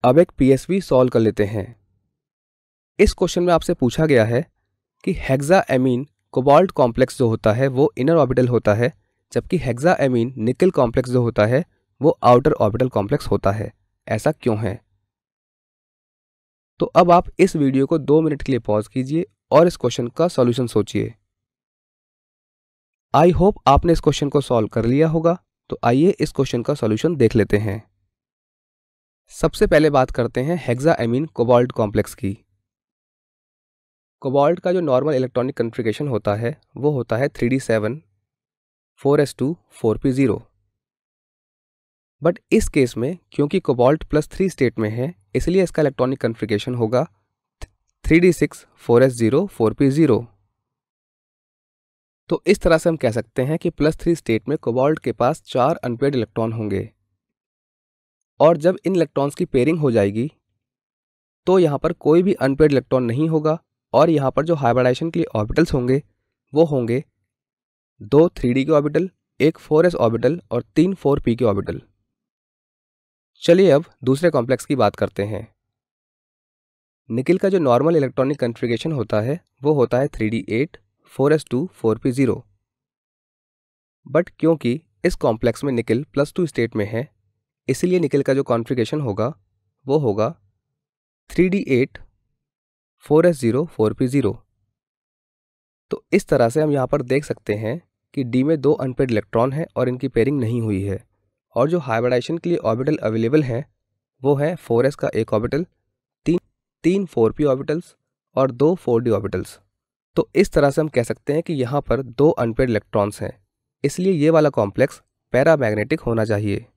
अब एक PSV solve कर लेते हैं। इस क्वेश्चन में आपसे पूछा गया है कि हेक्साएमीन कोबाल्ट कॉम्प्लेक्स जो होता है वो इनर ऑर्बिटल होता है, जबकि हेक्साएमीन निकल कॉम्प्लेक्स जो होता है वो आउटर ऑर्बिटल कॉम्प्लेक्स होता है। ऐसा क्यों है? तो अब आप इस वीडियो को 2 मिनट के लिए पॉज कीजिए और इस क्वेश्चन का सॉल्यूशन सोचिए। आई होप आपने इस क्वेश्चन को सॉल्व कर लिया होगा। तो आइए इस क्वेश्चन का सॉल्यूशन देख लेते हैं। सबसे पहले बात करते हैं हेक्साएमीन कोबाल्ट कॉम्प्लेक्स की। कोबाल्ट का जो नॉर्मल इलेक्ट्रॉनिक कन्फिगरेशन होता है वो होता है 3d7 4s2 4p0। बट इस केस में क्योंकि कोबाल्ट +3 स्टेट में है, इसलिए इसका इलेक्ट्रॉनिक कन्फिगरेशन होगा 3d6 4s0 4p0। तो इस तरह से हम कह सकते हैं कि +3 स्टेट में कोबाल्ट के पास 4 अनपेयर्ड इलेक्ट्रॉन होंगे, और जब इन इलेक्ट्रॉन्स की पेयरिंग हो जाएगी तो यहाँ पर कोई भी अनपेयर्ड इलेक्ट्रॉन नहीं होगा, और यहाँ पर जो हाइब्रिडाइजेशन के लिए ऑर्बिटल्स होंगे वो होंगे 2 3d के ऑर्बिटल, एक 4s ऑर्बिटल और 3 4p के ऑर्बिटल। चलिए अब दूसरे कॉम्प्लेक्स की बात करते हैं। निकिल का जो नॉर्मल इलेक्ट्रॉनिक कन्फिगरेशन होता है वो होता है 3d8 4s2 4p0। बट क्योंकि इस कॉम्प्लेक्स में निकिल +2 स्टेट में है, इसलिए निकिल का जो कॉन्फ़िगरेशन होगा वो होगा 3d8 4s0 4p0। तो इस तरह से हम यहाँ पर देख सकते हैं कि D में 2 अनपेयर्ड इलेक्ट्रॉन हैं और इनकी पेयरिंग नहीं हुई है, और जो हाइब्रिडाइजेशन के लिए ऑर्बिटल अवेलेबल हैं वो है 4s का एक ऑर्बिटल, 3 4p ऑर्बिटल्स और 2 4d ऑर्बिटल्स। तो इस तरह से हम कह सकते हैं कि यहाँ पर 2 अनपेयर्ड इलेक्ट्रॉन्स हैं, इसलिए ये वाला कॉम्प्लेक्स पैरामैग्नेटिक होना चाहिए।